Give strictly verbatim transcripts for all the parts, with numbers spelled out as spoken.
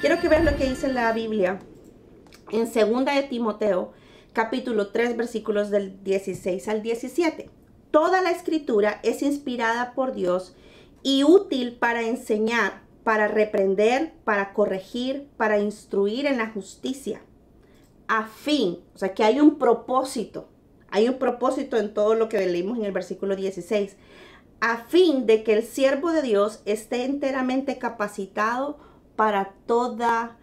Quiero que veas lo que dice la Biblia en segunda de Timoteo, capítulo tres, versículos del dieciséis al diecisiete. Toda la escritura es inspirada por Dios y útil para enseñar, para reprender, para corregir, para instruir en la justicia, a fin, o sea, que hay un propósito, hay un propósito en todo lo que leímos en el versículo dieciséis, a fin de que el siervo de Dios esté enteramente capacitado para toda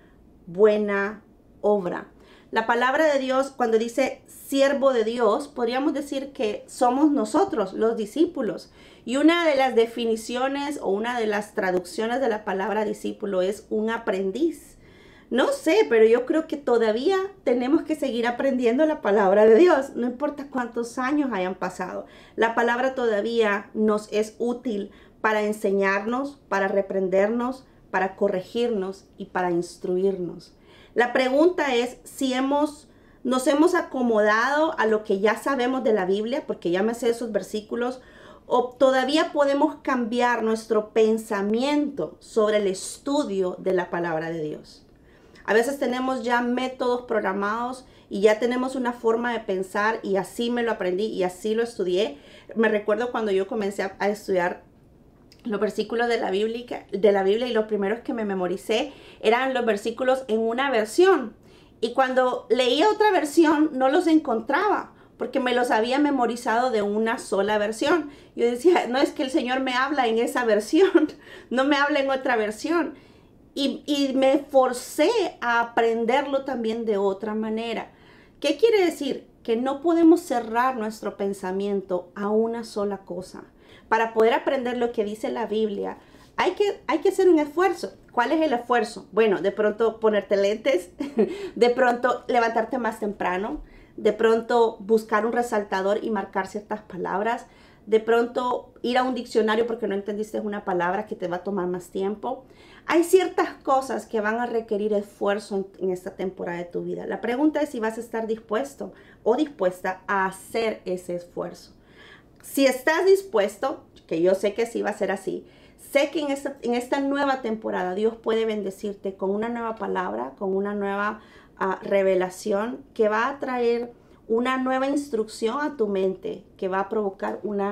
buena obra. La palabra de Dios, cuando dice siervo de Dios, podríamos decir que somos nosotros, los discípulos. Y una de las definiciones o una de las traducciones de la palabra discípulo es un aprendiz. No sé, pero yo creo que todavía tenemos que seguir aprendiendo la palabra de Dios. No importa cuántos años hayan pasado. La palabra todavía nos es útil para enseñarnos, para reprendernos, para corregirnos y para instruirnos. La pregunta es si hemos, nos hemos acomodado a lo que ya sabemos de la Biblia, porque ya me sé esos versículos, o todavía podemos cambiar nuestro pensamiento sobre el estudio de la palabra de Dios. A veces tenemos ya métodos programados y ya tenemos una forma de pensar y así me lo aprendí y así lo estudié. Me recuerdo cuando yo comencé a, a estudiar los versículos de la Biblia, de la Biblia y los primeros que me memoricé eran los versículos en una versión. Y cuando leía otra versión no los encontraba porque me los había memorizado de una sola versión. Yo decía, no es que el Señor me habla en esa versión, no me habla en otra versión. Y, y me forcé a aprenderlo también de otra manera. ¿Qué quiere decir? Que no podemos cerrar nuestro pensamiento a una sola cosa. Para poder aprender lo que dice la Biblia, hay que, hay que hacer un esfuerzo. ¿Cuál es el esfuerzo? Bueno, de pronto ponerte lentes, de pronto levantarte más temprano, de pronto buscar un resaltador y marcar ciertas palabras, de pronto ir a un diccionario porque no entendiste una palabra que te va a tomar más tiempo. Hay ciertas cosas que van a requerir esfuerzo en, en esta temporada de tu vida. La pregunta es si vas a estar dispuesto o dispuesta a hacer ese esfuerzo. Si estás dispuesto, que yo sé que sí va a ser así, sé que en esta, en esta nueva temporada Dios puede bendecirte con una nueva palabra, con una nueva uh, revelación que va a traer una nueva instrucción a tu mente, que va a provocar una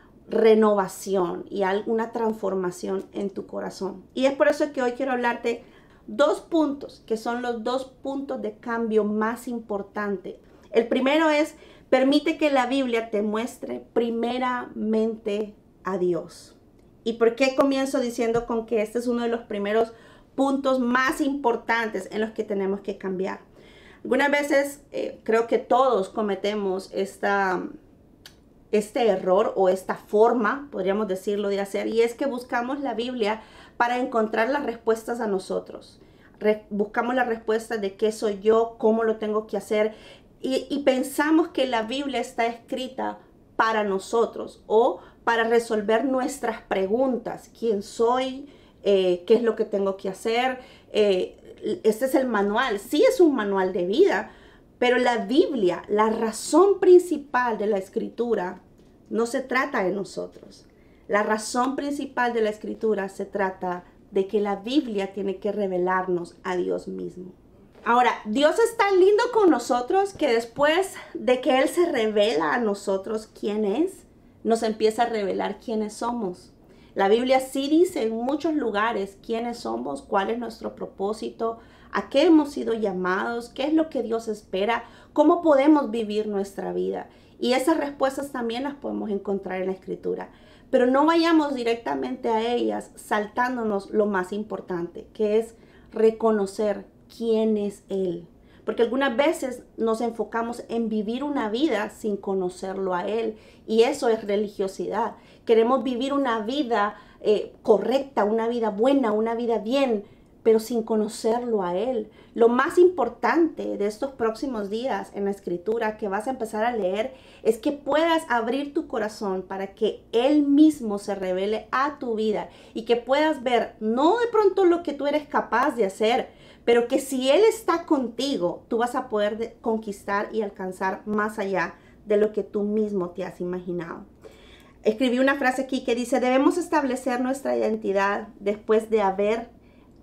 renovación y una transformación en tu corazón. Y es por eso que hoy quiero hablarte dos puntos, que son los dos puntos de cambio más importantes. El primero es: permite que la Biblia te muestre primeramente a Dios. ¿Y por qué comienzo diciendo con que este es uno de los primeros puntos más importantes en los que tenemos que cambiar? Algunas veces eh, creo que todos cometemos esta, este error o esta forma, podríamos decirlo, de hacer, y es que buscamos la Biblia para encontrar las respuestas a nosotros. Re- buscamos las respuestas de qué soy yo, cómo lo tengo que hacer. Y, y pensamos que la Biblia está escrita para nosotros o para resolver nuestras preguntas. ¿Quién soy? Eh, ¿Qué es lo que tengo que hacer? Eh, este es el manual. Sí, es un manual de vida, pero la Biblia, la razón principal de la Escritura, no se trata de nosotros. La razón principal de la Escritura se trata de que la Biblia tiene que revelarnos a Dios mismo. Ahora, Dios es tan lindo con nosotros que después de que Él se revela a nosotros quién es, nos empieza a revelar quiénes somos. La Biblia sí dice en muchos lugares quiénes somos, cuál es nuestro propósito, a qué hemos sido llamados, qué es lo que Dios espera, cómo podemos vivir nuestra vida. Y esas respuestas también las podemos encontrar en la Escritura. Pero no vayamos directamente a ellas saltándonos lo más importante, que es reconocer quién es Él. Porque algunas veces nos enfocamos en vivir una vida sin conocerlo a Él. Y eso es religiosidad. Queremos vivir una vida eh, correcta, una vida buena, una vida bien, pero sin conocerlo a Él. Lo más importante de estos próximos días en la Escritura que vas a empezar a leer es que puedas abrir tu corazón para que Él mismo se revele a tu vida y que puedas ver no de pronto lo que tú eres capaz de hacer, pero que si Él está contigo, tú vas a poder de, conquistar y alcanzar más allá de lo que tú mismo te has imaginado. Escribí una frase aquí que dice: debemos establecer nuestra identidad después de haber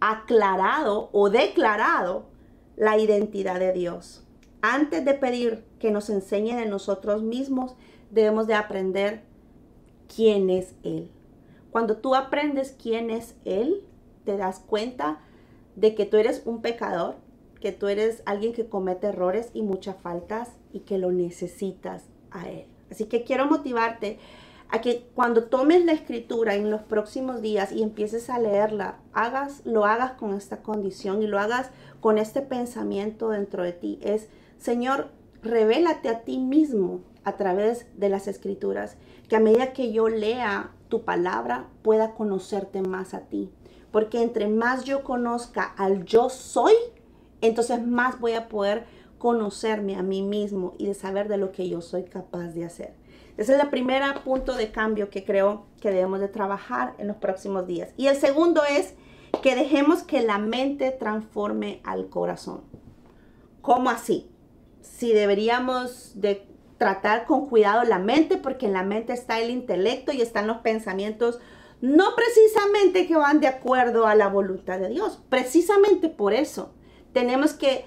aclarado o declarado la identidad de Dios. Antes de pedir que nos enseñe de nosotros mismos, debemos de aprender quién es Él. Cuando tú aprendes quién es Él, te das cuenta de que tú eres un pecador, que tú eres alguien que comete errores y muchas faltas y que lo necesitas a Él. Así que quiero motivarte a que cuando tomes la escritura en los próximos días y empieces a leerla, hagas, lo hagas con esta condición y lo hagas con este pensamiento dentro de ti. Es, Señor, revélate a ti mismo a través de las escrituras, que a medida que yo lea tu palabra pueda conocerte más a ti. Porque entre más yo conozca al yo soy, entonces más voy a poder conocerme a mí mismo y de saber de lo que yo soy capaz de hacer. Ese es el primer punto de cambio que creo que debemos de trabajar en los próximos días. Y el segundo es que dejemos que la mente transforme al corazón. ¿Cómo así? Si deberíamos de tratar con cuidado la mente, porque en la mente está el intelecto y están los pensamientos no precisamente que van de acuerdo a la voluntad de Dios. Precisamente por eso tenemos que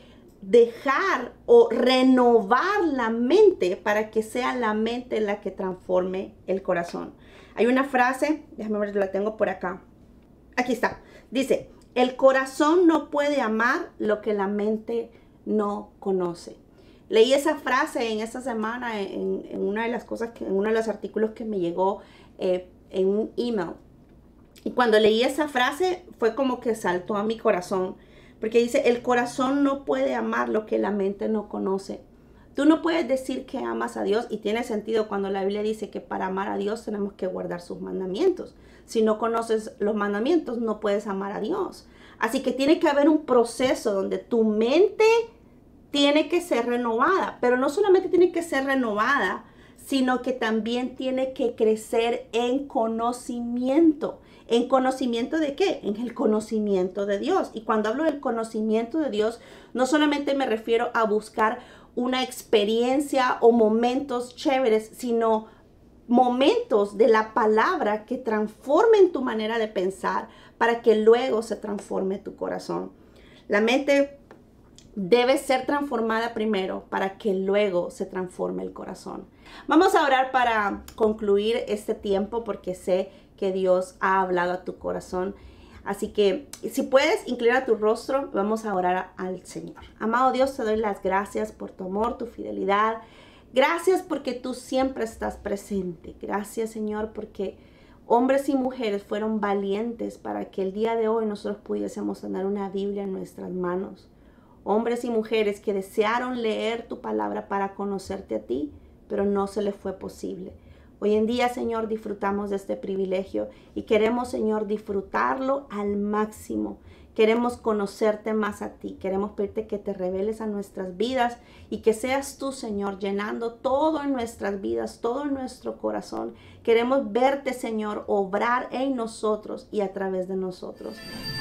dejar o renovar la mente para que sea la mente la que transforme el corazón. Hay una frase, déjame ver, la tengo por acá. Aquí está. Dice, el corazón no puede amar lo que la mente no conoce. Leí esa frase en esta semana en, en una de las cosas, que, en uno de los artículos que me llegó eh, en un email. Y cuando leí esa frase fue como que saltó a mi corazón. Porque dice, el corazón no puede amar lo que la mente no conoce. Tú no puedes decir que amas a Dios, y tiene sentido cuando la Biblia dice que para amar a Dios tenemos que guardar sus mandamientos. Si no conoces los mandamientos, no puedes amar a Dios. Así que tiene que haber un proceso donde tu mente tiene que ser renovada. Pero no solamente tiene que ser renovada, sino que también tiene que crecer en conocimiento. ¿En conocimiento de qué? En el conocimiento de Dios. Y cuando hablo del conocimiento de Dios, no solamente me refiero a buscar una experiencia o momentos chéveres, sino momentos de la palabra que transformen tu manera de pensar para que luego se transforme tu corazón. La mente debe ser transformada primero para que luego se transforme el corazón. Vamos a orar para concluir este tiempo porque sé que Dios ha hablado a tu corazón. Así que si puedes inclinar tu rostro, vamos a orar al Señor. Amado Dios, te doy las gracias por tu amor, tu fidelidad. Gracias porque tú siempre estás presente. Gracias, Señor, porque hombres y mujeres fueron valientes para que el día de hoy nosotros pudiésemos tener una Biblia en nuestras manos. Hombres y mujeres que desearon leer tu palabra para conocerte a ti, pero no se les fue posible. Hoy en día, Señor, disfrutamos de este privilegio y queremos, Señor, disfrutarlo al máximo. Queremos conocerte más a ti. Queremos pedirte que te reveles a nuestras vidas y que seas tú, Señor, llenando todo en nuestras vidas, todo en nuestro corazón. Queremos verte, Señor, obrar en nosotros y a través de nosotros.